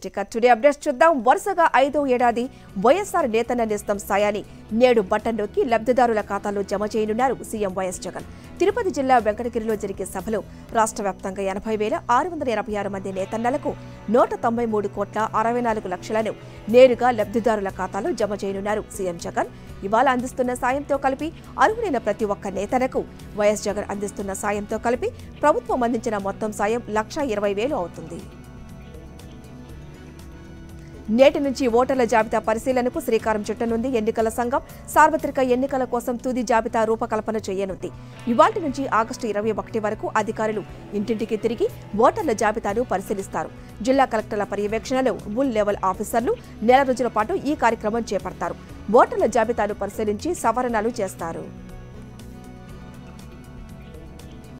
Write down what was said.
Today updates చూద్దాం. వరుసగా 5వ ఏడాది వైఎస్ఆర్ నేతన్న నేస్తం సాయాన్ని నేడు బటన్లోకి లబ్ధిదారుల ఖాతాలో జమ చేయనున్నారు సీఎం వైఎస్ జగన్. తిరుపతి జిల్లా వెంకటగిరిలో జరిగే సభలో రాష్ట్ర వ్యాప్తంగా 80,686 మంది నేతన్నలకు 193,64 లక్షలను నేరుగా లబ్ధిదారుల ఖాతాలో జమ చేయనున్నారు సీఎం జగన్. ఇవాళ అందిస్తున్న సాయంతో కలిపి అర్హులైన ప్రతి ఒక్క నేతలకు వైఎస్ జగన్ అందిస్తున్న సాయంతో కలిపి ప్రభుత్వం అందించిన మొత్తం సాయం 1,20,000 అవుతుంది. నేటి నుంచి ఓటర్ల జాబితా పరిశీలనకు శ్రీకారం చుట్టనుంది ఎన్నికల సంఘం. సార్వత్రిక ఎన్నికల కోసం తుది జాబితా రూపకల్పన చేయనుంది. ఇవాళ్టి నుంచి ఆగస్టు 21 వరకు అధికారులు ఇంటింటికి తిరిగి ఓటర్ల జాబితాను పరిశీలిస్తారు. జిల్లా కలెక్టర్ల పర్యవేక్షణలో బూత్ లెవెల్ ఆఫీసర్లు నెల రోజుల పాటు ఈ కార్యక్రమం చేపడతారు. ఓటర్ల జాబితాను పరిశీలించి సవరణలు చేస్తారు.